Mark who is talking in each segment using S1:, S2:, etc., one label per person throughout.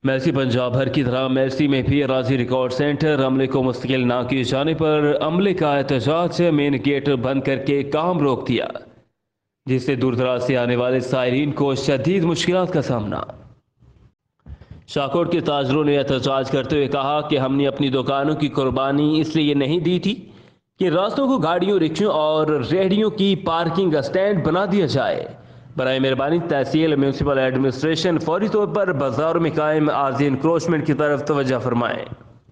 S1: Messi Punjab بھر کی طرح میسی میں بھی اراضی ریکارڈ سینٹر عملے کو مستقل نہ کیے جانے پر عملے کا احتجاج سے مین گیٹ بند کر کے کام روک دیا، جس سے دور دراز سے آنے والے زائرین کو شدید مشکلات کا سامنا۔ شاہکوٹ کے تاجروں نے احتجاج کرتے ہوئے کہا کہ ہم نے اپنی دکانوں کی قربانی اس لیے نہیں دی تھی کہ راستوں کو گاڑیوں، رکشوں اور ریڑھیوں کی پارکنگ اسٹینڈ بنا دیا جائے۔ برائے مہربانی تحصیل میونسپل ایڈمنسٹریشن فوری طور پر بازاروں میں قائم عارضی انکروچمنٹ کی طرف توجہ فرمائیں۔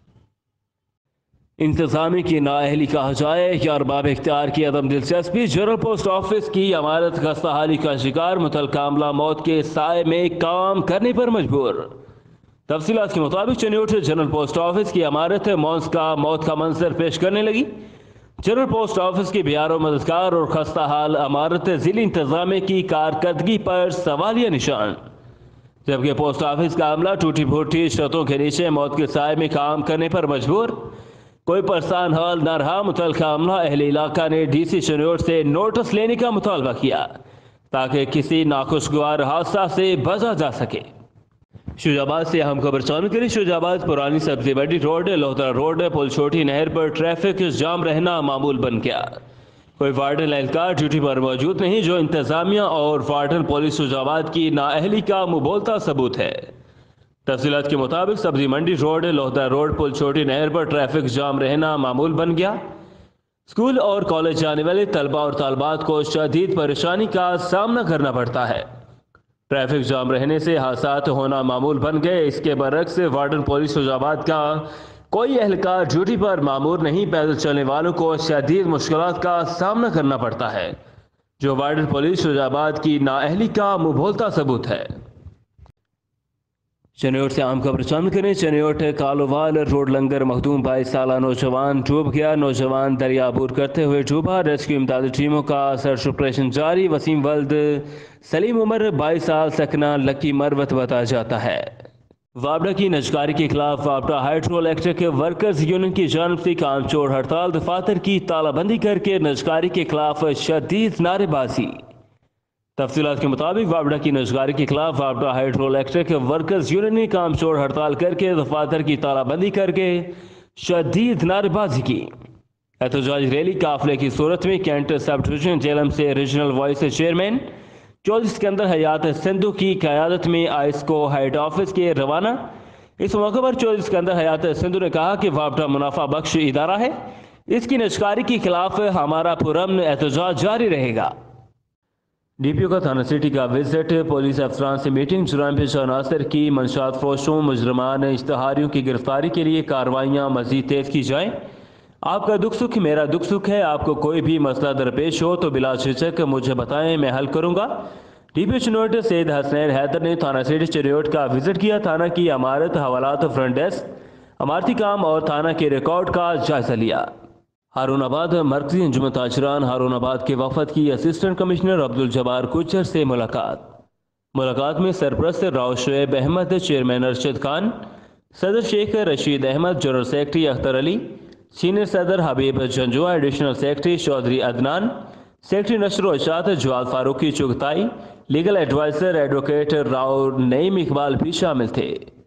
S1: انتظامیہ کی نااہلی کہا جائے یا ارباب اختیار کی عدم دلچسپی، جنرل پوسٹ آفس کی عمارت خستہ حالی کا شکار، متعلقہ عملہ موت کے سائے میں کام کرنے پر مجبور۔ تفصیلات کے مطابق چنیوٹ جنرل پوسٹ آفس کی عمارت مونس کا موت کا منظر پیش کرنے لگی۔ جنرل پوسٹ آفس کی بیارو مددگار اور خستہ حال عمارت ضلعی انتظامیہ کی کارکردگی پر سوالیہ نشان، جبکہ پوسٹ آفس کا عملہ ٹوٹی پھوٹی چھتوں کے نیچے موت کے سائے میں کام کرنے پر مجبور۔ کوئی پرسان حال نہ رہا۔ متعلقہ عملہ اہل علاقہ نے ڈی سی چنیوٹ سے نوٹس لینے کا مطالبہ کیا تاکہ کسی ناخوشگوار حادثہ سے بچا جا سکے۔ شجاع آباد سے اہم خبر شامل کریں۔ شجاع آباد پرانی سبزی منڈی روڈ، لوہترا روڈ، پل چھوٹی نہر پر ٹریفک جام رہنا معمول بن گیا۔ کوئی وارڈن اہلکار ڈیوٹی پر موجود نہیں، جو انتظامیہ اور وارڈن پولیس شجاع آباد کی نااہلی کا منہ بولتا ثبوت ہے۔ تفصیلات کے مطابق سبزی منڈی روڈ، لوہترا روڈ، پل چھوٹی نہر پر ٹریفک جام رہنا معمول بن گیا۔ اسکول اور کالج جانے والے طلبہ اور طالبات کو شدید پریشانی کا سامنا کرنا پڑتا ہے۔ ٹریفک جام رہنے سے حادثات ہونا معمول بن گئے۔ اس کے برعکس وارڈن پولیس شجاع آباد کا کوئی اہلکار ڈیوٹی پر مامور نہیں۔ پیدل چلنے والوں کو شدید مشکلات کا سامنا کرنا پڑتا ہے، جو وارڈن پولیس شجاع آباد کی نااہلی کا منہ بولتا ثبوت ہے۔ چنیوٹ سے اہم خبر شامل کریں۔ چنیوٹ کالووال روڈ لنگر مخدوم 22 سالہ نوجوان ڈوب گیا۔ نوجوان دریا عبور کرتے ہوئے ڈوبا۔ ریسکیو امدادی ٹیموں کا سرچ آپریشن جاری۔ وسیم ولد سلیم عمر 22 سال سکنہ لکی مروت بتایا جاتا ہے۔ وابڈا کی نجکاری کے خلاف وابڈا ہائیڈرو الیکٹرک ورکرز یونین کی جانب سے کام چھوڑ ہڑتال، دفاتر کی تالہ بندی کر کے نجکاری کے خلاف شدید نعرے بازی۔ تفصیلات کے مطابق وابڈا کی نجکاری کے خلاف وابڈا ہائیڈرو الیکٹرک ورکرز یونین نے کام چھوڑ ہڑتال کر کے دفاتر کی تالہ بندی کر کے شدید نعرے بازی کی۔ احتجاجی ریلی قافلے کی صورت میں کینٹ سب ڈویژن جہلم سے regional vice chairman Chaudhry Sikandar Hayat Sandhu کی قیادت میں آئس کو ہیڈ آفس کے روانہ۔ اس موقع پر چودھری سکندر حیات سندھو نے کہا کہ وابڈا منافع بخش ادارہ ہے، اس کی نجکاری کے خلاف ہمارا پرامن احتجاج جاری رہے گا۔ ڈی پی او کا تھانہ سٹی کا وزٹ، پولیس افسران سے میٹنگ، جرائم پیشہ عناصر کی منشیات فروشوں، مجرمان اشتہاریوں کی گرفتاری کے لیے کارروائیاں مزید تیز کی جائیں۔ آپ کا دکھ سکھ میرا دکھ سکھ ہے، آپ کو کوئی بھی مسئلہ درپیش ہو تو بلا جھجک مجھے بتائیں، میں حل کروں گا۔ D P O Chiniot Syed Hasnain Haider نے تھانہ سٹی چنیوٹ کا وزٹ کیا۔ تھانہ کی عمارت، حوالات، فرنٹ ڈیسک، عمارتی کام اور تھانہ کے ریکارڈ کا جائزہ لیا۔ ہارون آباد مرکزی انجمن تاجران ہارون آباد کے وفد کی اسسٹنٹ کمشنر عبدالجبار کچر سے ملاقات میں سرپرست راؤ شعیب احمد، چیئرمین ارشد خان، صدر Sheikh Rasheed Ahmed, general secretary Akhtar Ali, senior صدر Habib Janjua, additional secretary Chaudhry Adnan, secretary نشر و اشاعت Jawad Farooqi Chughtai, legal adviser advocate Rao Naeem Iqbal بھی شامل تھے۔